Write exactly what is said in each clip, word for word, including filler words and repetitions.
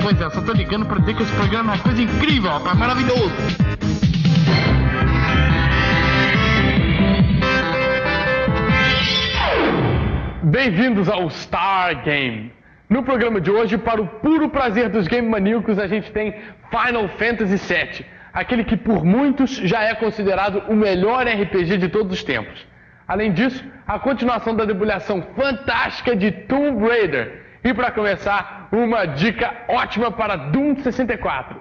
Pois é, só tô ligando pra dizer que esse programa é uma coisa incrível, rapaz, maravilhoso. Bem-vindos ao Star Game. No programa de hoje, para o puro prazer dos game maníacos, a gente tem Final Fantasy sete, aquele que por muitos já é considerado o melhor R P G de todos os tempos. Além disso, a continuação da debulhação fantástica de Tomb Raider. E para começar, uma dica ótima para Doom sessenta e quatro.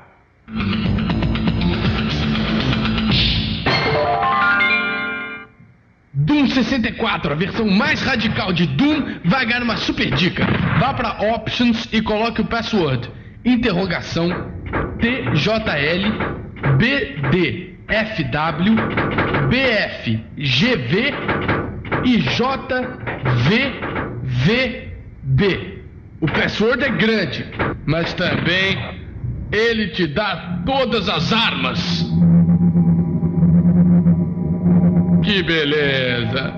Doom sessenta e quatro, a versão mais radical de Doom, vai ganhar uma super dica. Vá para Options e coloque o password interrogação T J L B D F W B F G V e J V V B. O password é grande, mas também ele te dá todas as armas. Que beleza!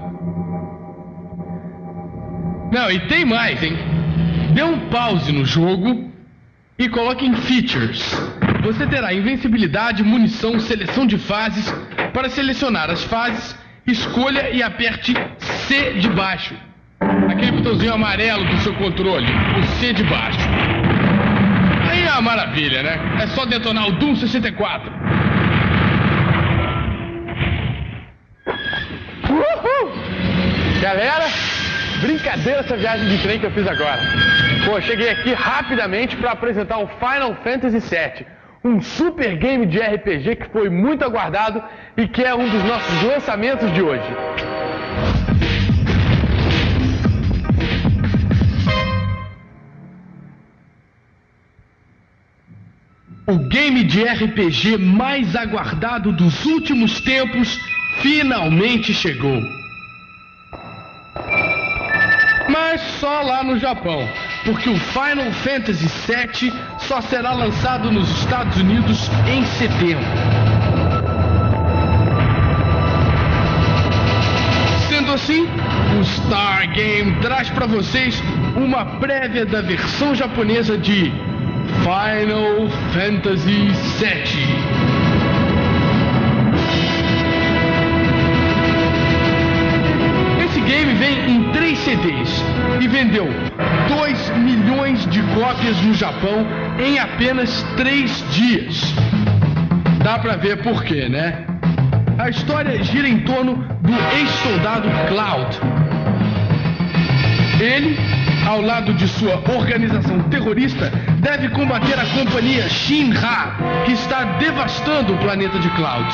Não, e tem mais, hein? Dê um pause no jogo e coloque em Features. Você terá invencibilidade, munição, seleção de fases. Para selecionar as fases, escolha e aperte C de baixo. Aquele botãozinho amarelo do seu controle, o C de baixo. Aí é uma maravilha, né? É só detonar o Doom sessenta e quatro. Uhul! Galera, brincadeira essa viagem de trem que eu fiz agora. Pô, cheguei aqui rapidamente para apresentar o Final Fantasy sete, um super game de R P G que foi muito aguardado e que é um dos nossos lançamentos de hoje. O game de R P G mais aguardado dos últimos tempos finalmente chegou. Mas só lá no Japão, porque o Final Fantasy sete só será lançado nos Estados Unidos em setembro. Sendo assim, o Star Game traz para vocês uma prévia da versão japonesa de Final Fantasy sete. Esse game vem em três C Ds e vendeu dois milhões de cópias no Japão em apenas três dias. Dá pra ver por quê, né? A história gira em torno do ex-soldado Cloud. Ele, ao lado de sua organização terrorista, deve combater a companhia Shinra, que está devastando o planeta de Cloud.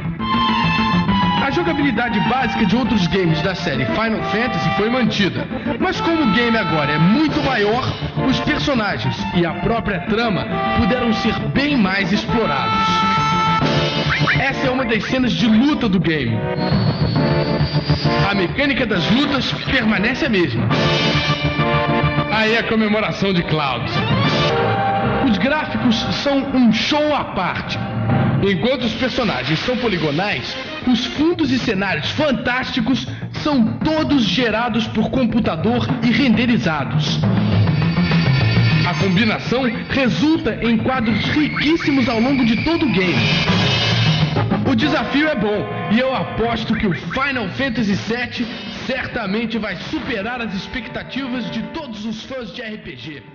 A jogabilidade básica de outros games da série Final Fantasy foi mantida, mas como o game agora é muito maior, os personagens e a própria trama puderam ser bem mais explorados. Essa é uma das cenas de luta do game. A mecânica das lutas permanece a mesma. Aí é a comemoração de Cloud. Os gráficos são um show à parte. Enquanto os personagens são poligonais, os fundos e cenários fantásticos são todos gerados por computador e renderizados. A combinação resulta em quadros riquíssimos ao longo de todo o game. O desafio é bom e eu aposto que o Final Fantasy sete certamente vai superar as expectativas de todos os fãs de R P G.